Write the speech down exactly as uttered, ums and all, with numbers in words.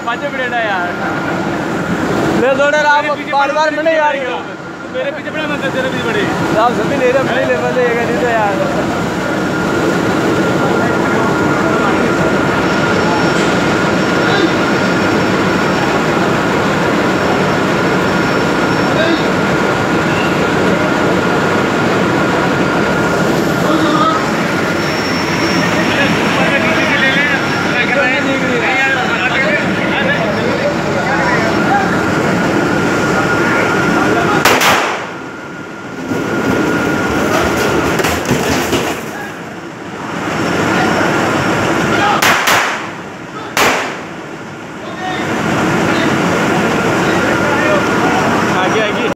पाँचों मिनट है यार। ले थोड़े आप बार बार मैंने यार मेरे पीछे बड़ा मत तेरे पीछे बड़े आप सभी ले रहे अपने लेवल है नहीं तो यार।